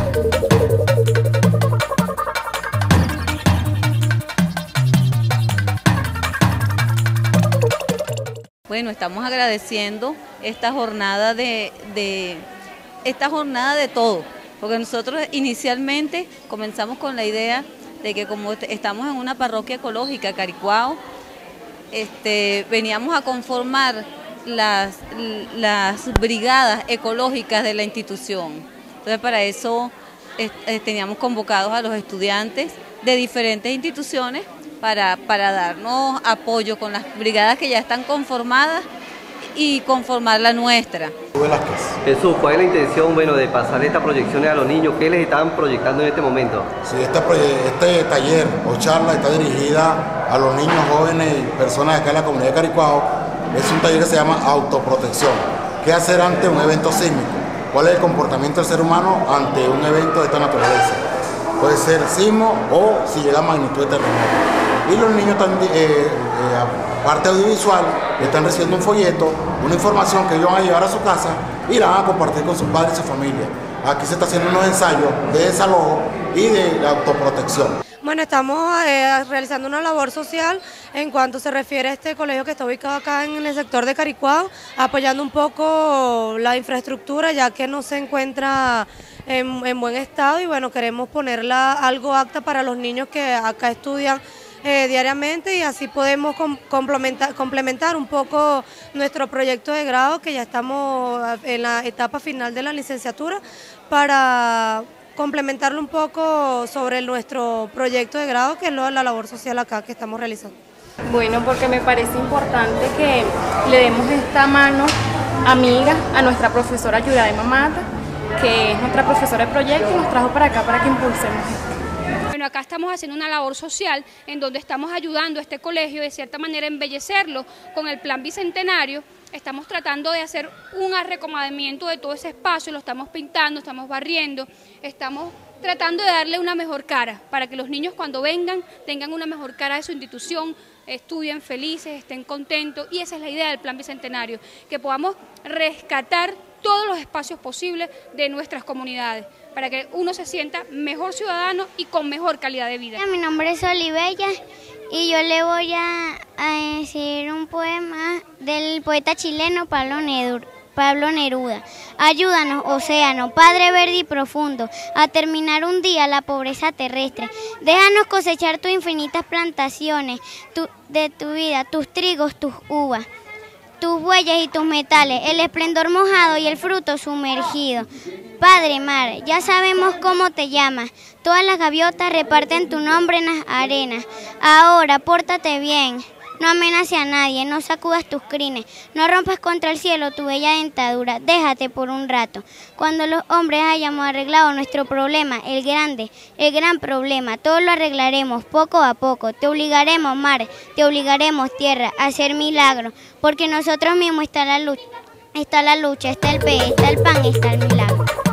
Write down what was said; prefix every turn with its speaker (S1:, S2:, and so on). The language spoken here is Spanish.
S1: Bueno, estamos agradeciendo esta jornada de todo, porque nosotros inicialmente comenzamos con la idea de que como estamos en una parroquia ecológica, Caricuao, veníamos a conformar las brigadas ecológicas de la institución. Entonces para eso teníamos convocados a los estudiantes de diferentes instituciones para darnos apoyo con las brigadas que ya están conformadas y conformar la nuestra.
S2: Jesús, ¿cuál es la intención de pasar estas proyecciones a los niños? ¿Qué les están proyectando en este momento?
S3: Sí, este taller o charla está dirigida a los niños, jóvenes y personas de acá en la comunidad de Caricuao. Es un taller que se llama autoprotección. ¿Qué hacer ante un evento sísmico? ¿Cuál es el comportamiento del ser humano ante un evento de esta naturaleza? Puede ser sismo o si llega a magnitud de terremoto. Y los niños están, parte audiovisual, están recibiendo un folleto, una información que ellos van a llevar a su casa y la van a compartir con sus padres y su familia. Aquí se está haciendo unos ensayos de desalojo y de autoprotección.
S4: Bueno, estamos realizando una labor social en cuanto se refiere a este colegio que está ubicado acá en el sector de Caricuao, apoyando un poco la infraestructura ya que no se encuentra en buen estado y bueno, queremos ponerla algo apta para los niños que acá estudian diariamente y así podemos complementar un poco nuestro proyecto de grado, que ya estamos en la etapa final de la licenciatura, para complementarlo un poco sobre nuestro proyecto de grado, que es la labor social acá que estamos realizando.
S5: Bueno, porque me parece importante que le demos esta mano amiga a nuestra profesora Yuraima Mata, que es nuestra profesora de proyecto y nos trajo para acá para que impulsemos esto.
S6: Bueno, acá estamos haciendo una labor social en donde estamos ayudando a este colegio de cierta manera a embellecerlo con el plan bicentenario. Estamos tratando de hacer un arrecomendamiento de todo ese espacio, lo estamos pintando, estamos barriendo, estamos tratando de darle una mejor cara para que los niños cuando vengan tengan una mejor cara de su institución, estudien felices, estén contentos, y esa es la idea del plan bicentenario, que podamos rescatar todos los espacios posibles de nuestras comunidades, para que uno se sienta mejor ciudadano y con mejor calidad de vida.
S7: Mi nombre es Olivella y yo le voy a decir un poema del poeta chileno Pablo Neruda. Ayúdanos, océano, Padre verde y profundo, a terminar un día la pobreza terrestre. Déjanos cosechar tus infinitas plantaciones de tu vida, tus trigos, tus uvas, tus huellas y tus metales, el esplendor mojado y el fruto sumergido. Padre mar, ya sabemos cómo te llamas, todas las gaviotas reparten tu nombre en las arenas. Ahora, pórtate bien, no amenaces a nadie, no sacudas tus crines, no rompas contra el cielo tu bella dentadura, déjate por un rato. Cuando los hombres hayamos arreglado nuestro problema, el gran problema, todo lo arreglaremos poco a poco. Te obligaremos, mar, te obligaremos, tierra, a hacer milagros, porque nosotros mismos está la lucha, está el pez, está el pan, está el milagro.